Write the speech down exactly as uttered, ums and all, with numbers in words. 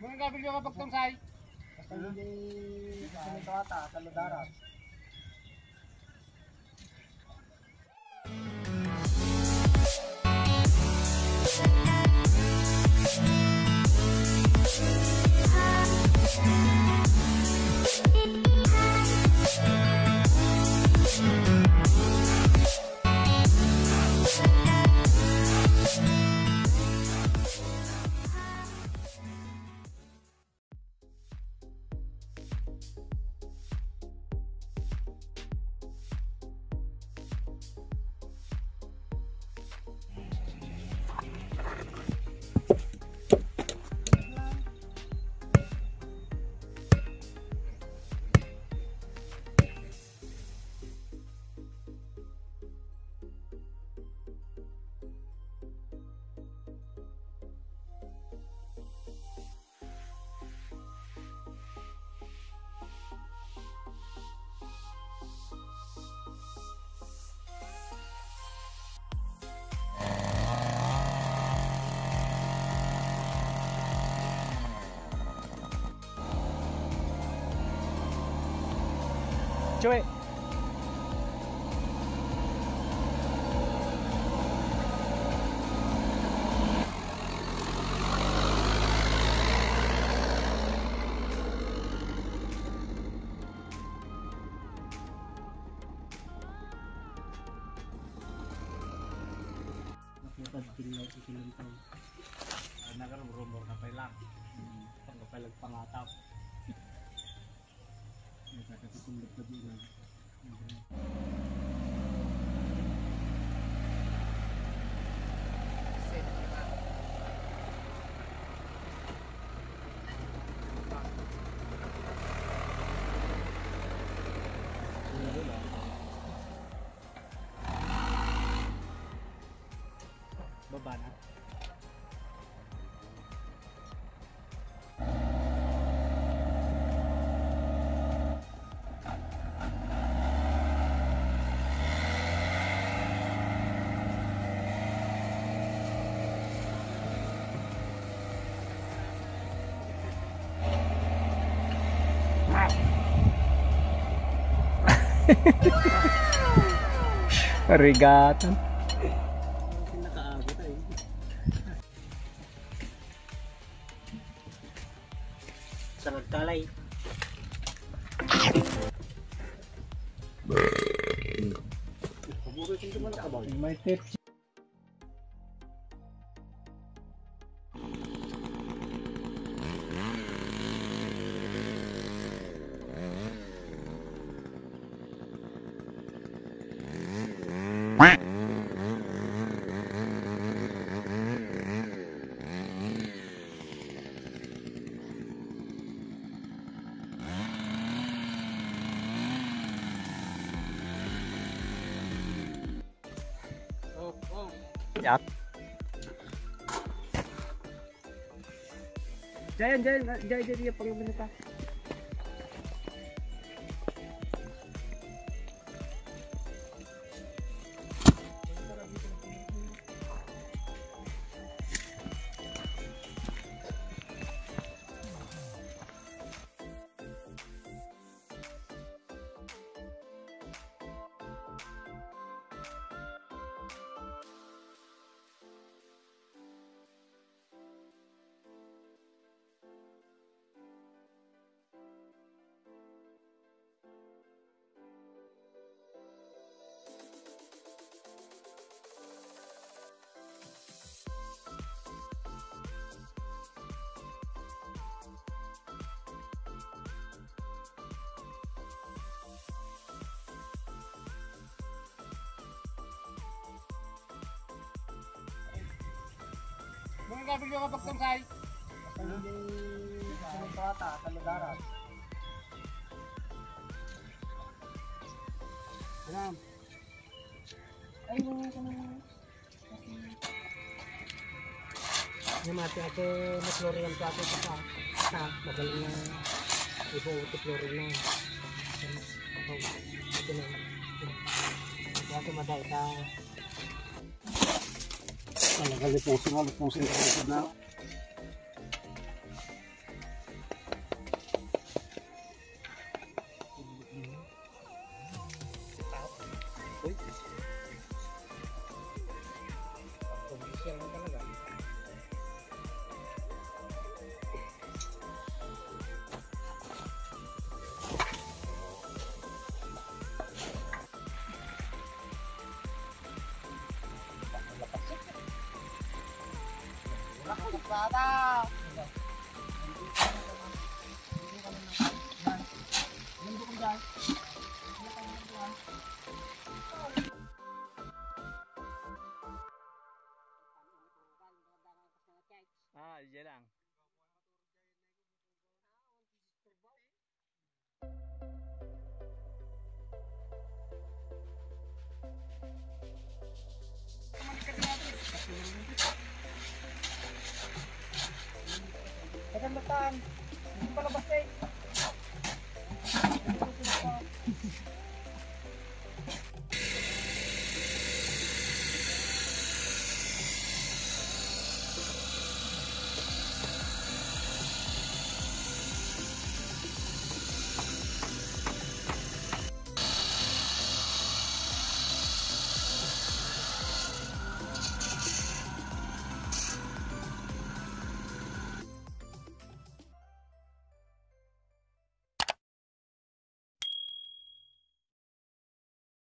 Mga gabi nyo kapag tangsay. Basta hindi kasunod ata sa ludarat. Cuy. Pagbilaw sa kilantong. Nagarumor na pa lang. Pagkapalag pangatap. Nakakatulog pa din lang. Baba na. Regatan. Nakaabot ay. Sarap talay. Paborito ko man ka ba? May tips. Yak. Jangan, jangan, jangan jadi apa yang benar. Mga gabi nyo kapag tangsay. Basta hindi kasunod ata sa ludarat. Alam. Ay, mga kanang Namati ate maklorian sa atin sa sa magaling na ibo ito klorin na. Ito na. Ito maday ta. Talaga lipusin nga, lipusin ka na. Bata! Ah, diyan lang. Tagal bataan. Hindi pa labas eh.